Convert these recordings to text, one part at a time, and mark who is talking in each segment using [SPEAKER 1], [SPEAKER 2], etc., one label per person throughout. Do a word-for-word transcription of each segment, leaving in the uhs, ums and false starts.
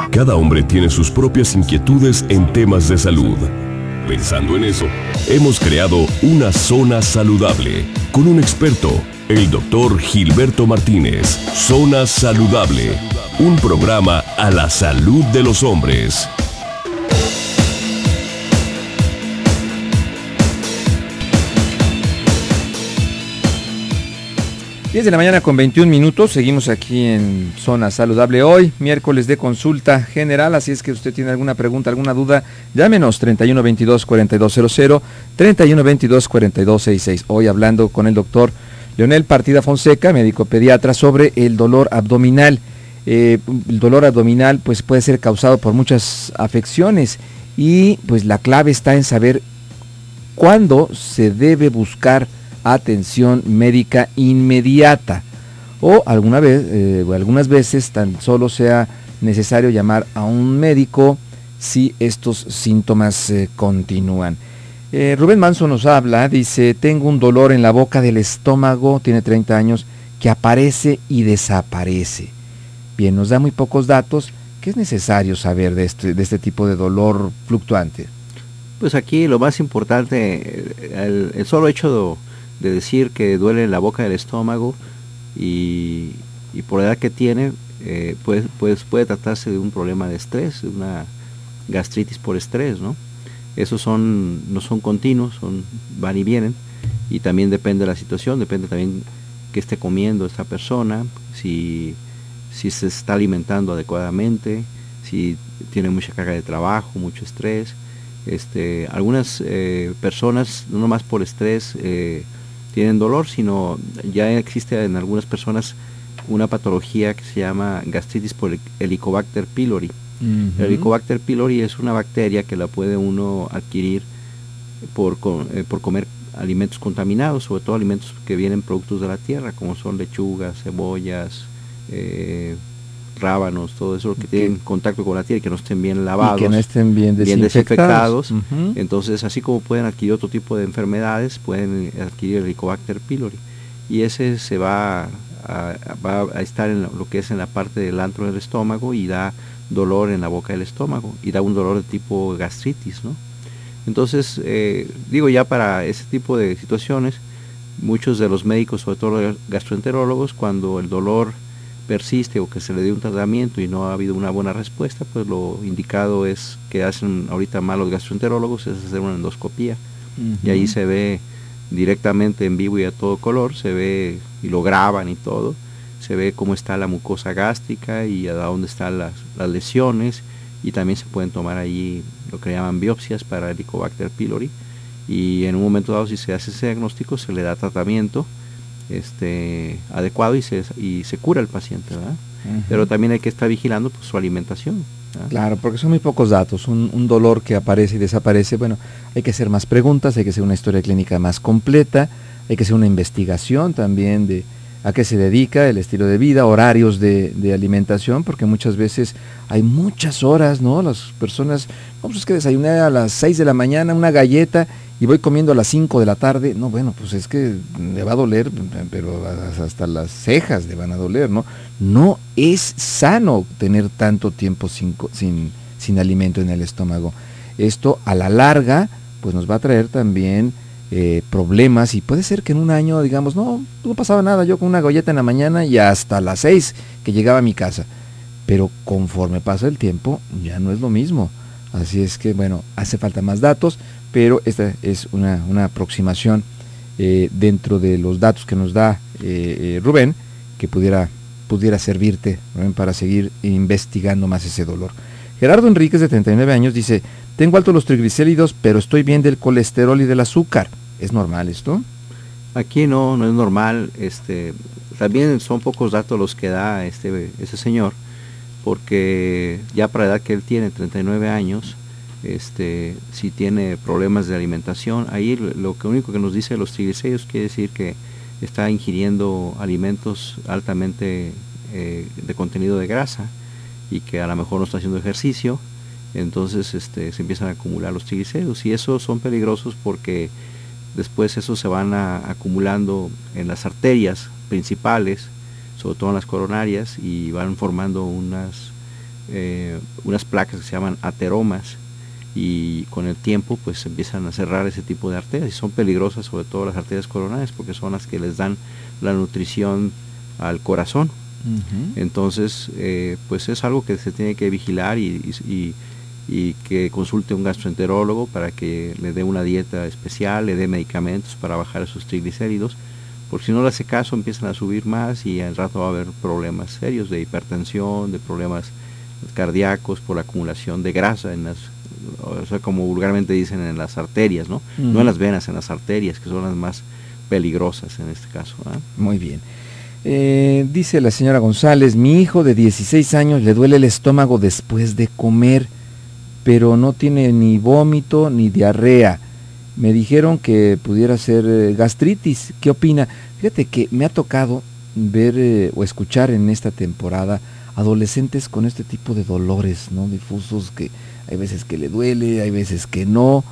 [SPEAKER 1] Cada hombre tiene sus propias inquietudes en temas de salud. Pensando en eso, hemos creado una zona saludable con un experto, el doctor Gilberto Martínez. Zona Saludable, un programa a la salud de los hombres.
[SPEAKER 2] diez de la mañana con veintiún minutos, seguimos aquí en Zona Saludable hoy, miércoles de consulta general, así es que usted tiene alguna pregunta, alguna duda, llámenos treinta y uno veintidós cuarenta y dos cero cero, treinta y uno veintidós cuarenta y dos sesenta y seis. Hoy hablando con el doctor Leonel Partida Fonseca, médico pediatra, sobre el dolor abdominal. Eh, el dolor abdominal pues puede ser causado por muchas afecciones y pues la clave está en saber cuándo se debe buscar atención médica inmediata o alguna vez eh, o algunas veces tan solo sea necesario llamar a un médico si estos síntomas eh, continúan. Eh, Rubén Manso nos habla, dice: tengo un dolor en la boca del estómago, tiene treinta años, que aparece y desaparece. Bien, nos da muy pocos datos. ¿Qué es necesario saber de este, de este tipo de dolor fluctuante?
[SPEAKER 3] Pues aquí lo más importante, el, el solo hecho de de decir que duele en la boca del estómago y, y por la edad que tiene, eh, pues, pues puede tratarse de un problema de estrés, de una gastritis por estrés, ¿no? Esos son, no son continuos, son, van y vienen, y también depende de la situación, depende también qué esté comiendo esta persona, si, si se está alimentando adecuadamente, si tiene mucha carga de trabajo, mucho estrés. Este, algunas eh, personas, no nomás por estrés, eh, tienen dolor, sino ya existe en algunas personas una patología que se llama gastritis por Helicobacter pylori. Uh-huh. El Helicobacter pylori es una bacteria que la puede uno adquirir por, eh, por comer alimentos contaminados, sobre todo alimentos que vienen productos de la tierra, como son lechugas, cebollas, eh, rábanos, todo eso que tienen contacto con la tierra y que no estén bien lavados,
[SPEAKER 2] y que no estén bien desinfectados,
[SPEAKER 3] bien desinfectados.
[SPEAKER 2] Uh-huh.
[SPEAKER 3] Entonces, así como pueden adquirir otro tipo de enfermedades, pueden adquirir el Helicobacter pylori, y ese se va a, va a estar en lo que es en la parte del antro del estómago y da dolor en la boca del estómago y da un dolor de tipo gastritis, ¿no? Entonces, eh, digo, ya para ese tipo de situaciones, muchos de los médicos, sobre todo los gastroenterólogos, cuando el dolor persiste o que se le dé un tratamiento y no ha habido una buena respuesta, pues lo indicado es que hacen ahorita mal los gastroenterólogos, es hacer una endoscopía. Uh-huh. Y ahí se ve directamente en vivo y a todo color, se ve y lo graban y todo, se ve cómo está la mucosa gástrica y a dónde están las, las lesiones, y también se pueden tomar allí lo que llaman biopsias para Helicobacter pylori, y en un momento dado, si se hace ese diagnóstico, se le da tratamiento este adecuado y se, y se cura el paciente, ¿verdad? Uh-huh. Pero también hay que estar vigilando pues, su alimentación, ¿verdad?
[SPEAKER 2] Claro, porque son muy pocos datos, un, un dolor que aparece y desaparece. Bueno, hay que hacer más preguntas, hay que hacer una historia clínica más completa, hay que hacer una investigación también de a qué se dedica, el estilo de vida, horarios de, de alimentación, porque muchas veces hay muchas horas, ¿no? Las personas, no, pues es que desayuné a las seis de la mañana una galleta y voy comiendo a las cinco de la tarde. No, bueno, pues es que le va a doler, pero hasta las cejas le van a doler, ¿no? No es sano tener tanto tiempo sin, sin, sin alimento en el estómago. Esto a la larga, pues nos va a traer también Eh, problemas, y puede ser que en un año digamos, no, no pasaba nada, yo con una galleta en la mañana y hasta las seis que llegaba a mi casa, pero conforme pasa el tiempo ya no es lo mismo. Así es que bueno, hace falta más datos, pero esta es una, una aproximación eh, dentro de los datos que nos da eh, eh, Rubén, que pudiera, pudiera servirte, Rubén, para seguir investigando más ese dolor. Gerardo Enríquez, de treinta y nueve años, dice: tengo altos los triglicéridos, pero estoy bien del colesterol y del azúcar. ¿Es normal esto?
[SPEAKER 3] Aquí no, no es normal. Este, también son pocos datos los que da este ese señor, porque ya para la edad que él tiene, treinta y nueve años, este, si tiene problemas de alimentación, ahí lo que único que nos dice los triglicéridos quiere decir que está ingiriendo alimentos altamente eh, de contenido de grasa y que a lo mejor no está haciendo ejercicio. Entonces este, se empiezan a acumular los triglicéridos, y esos son peligrosos porque después esos se van a, acumulando en las arterias principales, sobre todo en las coronarias, y van formando unas eh, unas placas que se llaman ateromas, y con el tiempo pues empiezan a cerrar ese tipo de arterias, y son peligrosas, sobre todo las arterias coronarias, porque son las que les dan la nutrición al corazón. Uh-huh. Entonces eh, pues es algo que se tiene que vigilar, y, y, y que consulte un gastroenterólogo para que le dé una dieta especial, le dé medicamentos para bajar esos triglicéridos, porque si no le hace caso empiezan a subir más, y al rato va a haber problemas serios de hipertensión, de problemas cardíacos por la acumulación de grasa en las, o sea, como vulgarmente dicen, en las arterias, ¿no? Uh-huh. No en las venas, en las arterias, que son las más peligrosas en este caso, ¿eh?
[SPEAKER 2] Muy bien. Eh, dice la señora González, mi hijo de dieciséis años le duele el estómago después de comer, pero no tiene ni vómito ni diarrea. Me dijeron que pudiera ser eh, gastritis. ¿Qué opina? Fíjate que me ha tocado ver eh, o escuchar en esta temporada adolescentes con este tipo de dolores, ¿no? Difusos, que hay veces que le duele, hay veces que no.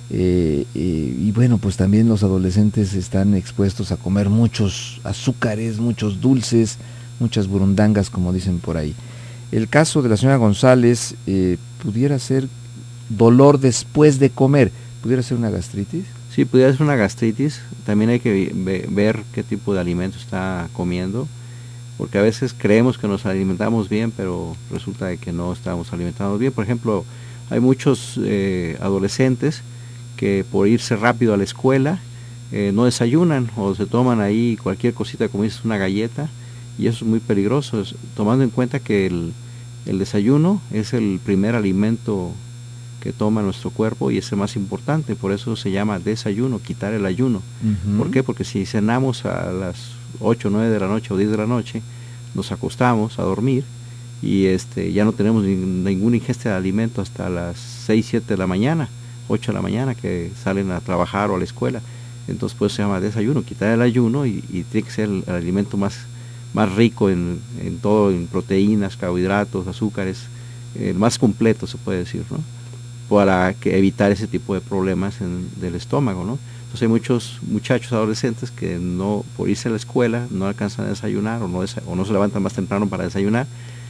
[SPEAKER 2] Eh, eh, y bueno, pues también los adolescentes están expuestos a comer muchos azúcares, muchos dulces, muchas burundangas, como dicen por ahí. El caso de la señora González eh, pudiera ser dolor después de comer. ¿Pudiera ser una gastritis?
[SPEAKER 3] Sí, pudiera ser una gastritis. También hay que ve, ver qué tipo de alimento está comiendo, porque a veces creemos que nos alimentamos bien, pero resulta de que no estamos alimentando bien. Por ejemplo, hay muchos eh, adolescentes que por irse rápido a la escuela eh, no desayunan, o se toman ahí cualquier cosita, como dices, una galleta, y eso es muy peligroso, es, tomando en cuenta que el, el desayuno es el primer alimento que toma nuestro cuerpo, y es el más importante. Por eso se llama desayuno, quitar el ayuno. Uh-huh. ¿Por qué? Porque si cenamos a las ocho, nueve de la noche o diez de la noche, nos acostamos a dormir, y este ya no tenemos ni, ninguna ingesta de alimento hasta las seis, siete de la mañana, ocho de la mañana, que salen a trabajar o a la escuela. Entonces pues se llama desayuno, quitar el ayuno, y, y tiene que ser el, el alimento más, más rico en, en todo, en proteínas, carbohidratos, azúcares, el más completo, se puede decir, ¿no? Para que evitar ese tipo de problemas en, del estómago, ¿no? Entonces hay muchos muchachos adolescentes que no, por irse a la escuela, no alcanzan a desayunar, o no, desa o no se levantan más temprano para desayunar,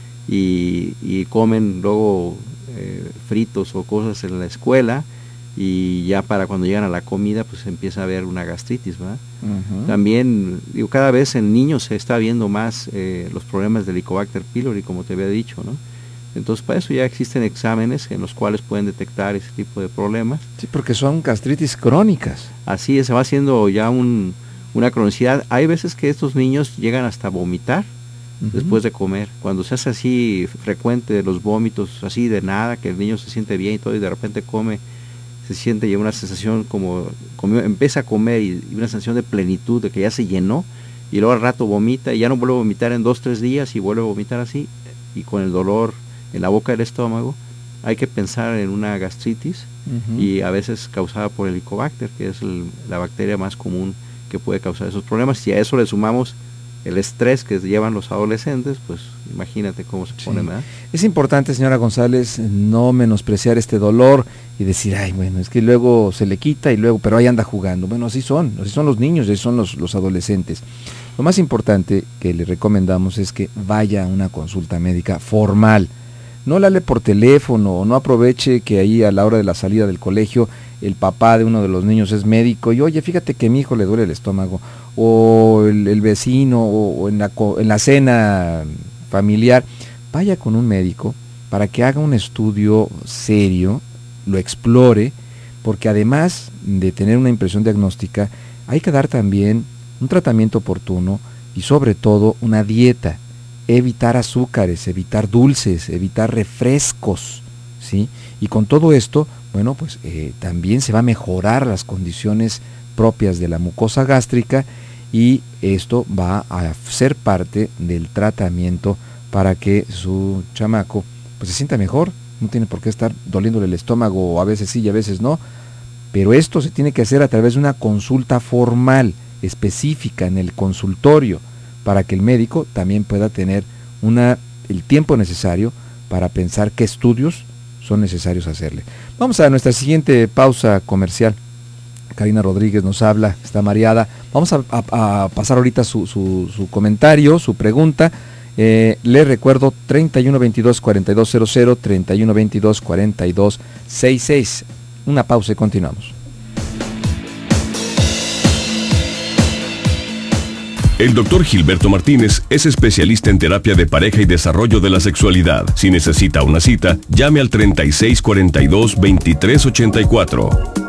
[SPEAKER 3] y, y comen luego eh, fritos o cosas en la escuela, y ya para cuando llegan a la comida pues empieza a haber una gastritis, ¿verdad? Uh-huh. También, digo, cada vez en niños se está viendo más eh, los problemas del Helicobacter pylori, como te había dicho, ¿no? Entonces para eso ya existen exámenes en los cuales pueden detectar ese tipo de problemas.
[SPEAKER 2] Sí, porque son gastritis crónicas.
[SPEAKER 3] Así es, se va haciendo ya un, una cronicidad. Hay veces que estos niños llegan hasta vomitar uh-huh. después de comer. Cuando se hace así frecuente los vómitos, así de nada, que el niño se siente bien y todo, y de repente come, se siente ya una sensación como, como empieza a comer, y, y una sensación de plenitud, de que ya se llenó, y luego al rato vomita, y ya no vuelve a vomitar en dos, tres días, y vuelve a vomitar así, y con el dolor en la boca del estómago. Hay que pensar en una gastritis, uh-huh. y a veces causada por el Helicobacter, que es el, la bacteria más común que puede causar esos problemas. Si a eso le sumamos el estrés que llevan los adolescentes, pues imagínate cómo se pone, ¿verdad?
[SPEAKER 2] Es importante, señora González, no menospreciar este dolor y decir, ay, bueno, es que luego se le quita y luego, pero ahí anda jugando. Bueno, así son, así son los niños, así son los, los adolescentes. Lo más importante que le recomendamos es que vaya a una consulta médica formal. No le hable por teléfono, o no aproveche que ahí a la hora de la salida del colegio el papá de uno de los niños es médico y oye, fíjate que a mi hijo le duele el estómago, o el, el vecino, o, o en, la, en la cena familiar. Vaya con un médico para que haga un estudio serio, lo explore, porque además de tener una impresión diagnóstica, hay que dar también un tratamiento oportuno y sobre todo una dieta. Evitar azúcares, evitar dulces, evitar refrescos, ¿sí? Y con todo esto, bueno, pues eh, también se va a mejorar las condiciones propias de la mucosa gástrica, y esto va a ser parte del tratamiento para que su chamaco pues se sienta mejor. No tiene por qué estar doliéndole el estómago, a veces sí y a veces no, pero esto se tiene que hacer a través de una consulta formal, específica, en el consultorio, para que el médico también pueda tener una, el tiempo necesario para pensar qué estudios son necesarios hacerle. Vamos a nuestra siguiente pausa comercial. Karina Rodríguez nos habla, está mareada. Vamos a, a, a pasar ahorita su, su, su comentario, su pregunta, Eh, le recuerdo treinta y uno veintidós cuarenta y dos cero cero, treinta y uno veintidós cuarenta y dos sesenta y seis. Una pausa y continuamos.
[SPEAKER 1] El doctor Gilberto Martínez es especialista en terapia de pareja y desarrollo de la sexualidad. Si necesita una cita, llame al treinta y seis cuarenta y dos veintitrés ochenta y cuatro.